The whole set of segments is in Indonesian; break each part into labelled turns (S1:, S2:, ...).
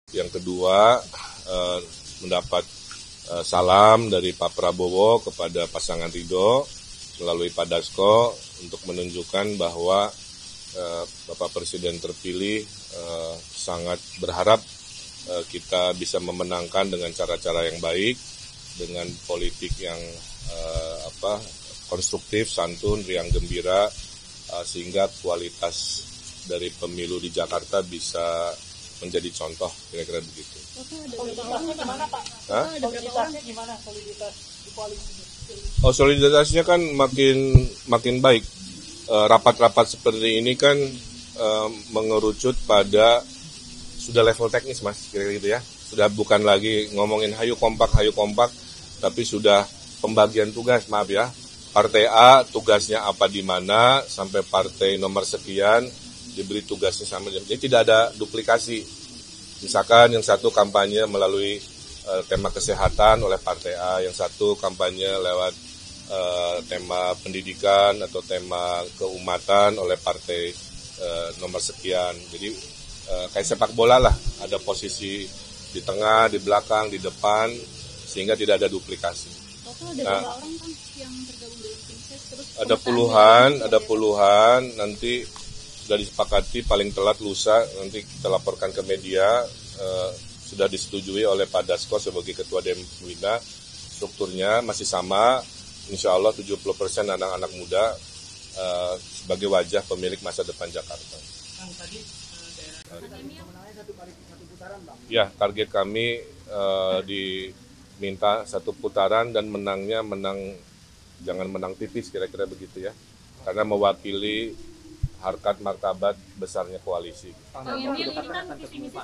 S1: Yang kedua, mendapat salam dari Pak Prabowo kepada pasangan Ridho melalui Pak Dasko untuk menunjukkan bahwa Bapak Presiden terpilih sangat berharap kita bisa memenangkan dengan cara-cara yang baik, dengan politik yang konstruktif, santun, riang gembira, sehingga kualitas dari pemilu di Jakarta bisa menjadi contoh, kira-kira begitu.
S2: Soliditasnya gimana, Pak? Soliditasnya gimana? Soliditas di koalisi?
S1: Soliditasnya kan makin baik. Rapat-rapat seperti ini kan mengerucut pada sudah level teknis, Mas, kira-kira gitu ya. Sudah bukan lagi ngomongin hayu kompak, tapi sudah pembagian tugas, maaf ya. Partai A tugasnya apa di mana, sampai partai nomor sekian diberi tugasnya sama. Jadi tidak ada duplikasi. Misalkan yang satu kampanye melalui tema kesehatan oleh partai A, yang satu kampanye lewat tema pendidikan atau tema keumatan oleh partai nomor sekian. Jadi kayak sepak bola lah, ada posisi di tengah, di belakang, di depan, sehingga tidak ada duplikasi.
S3: Ada berapa orang kan yang tergabung dalam tim ses? Terus
S1: ada puluhan, nanti sudah disepakati paling telat lusa, nanti kita laporkan ke media, sudah disetujui oleh Pak Dasko sebagai Ketua Demwina, strukturnya masih sama, insya Allah 70% anak-anak muda sebagai wajah pemilik masa depan Jakarta. Ya, target kami diminta 1 putaran dan menangnya jangan menang tipis, kira-kira begitu ya, karena mewakili harkat martabat besarnya koalisi.
S3: ini kan visi misi.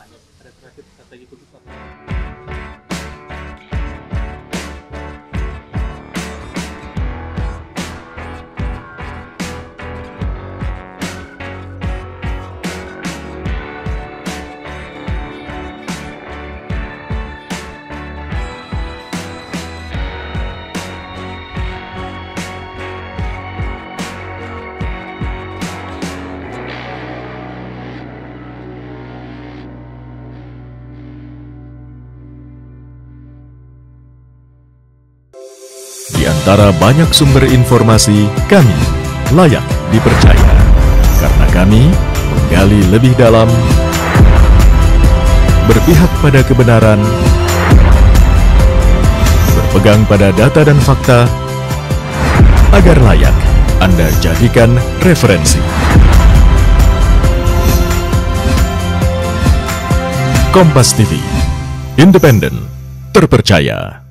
S4: Di antara banyak sumber informasi, kami layak dipercaya. Karena kami menggali lebih dalam, berpihak pada kebenaran, berpegang pada data dan fakta, agar layak Anda jadikan referensi. Kompas TV, independen, terpercaya.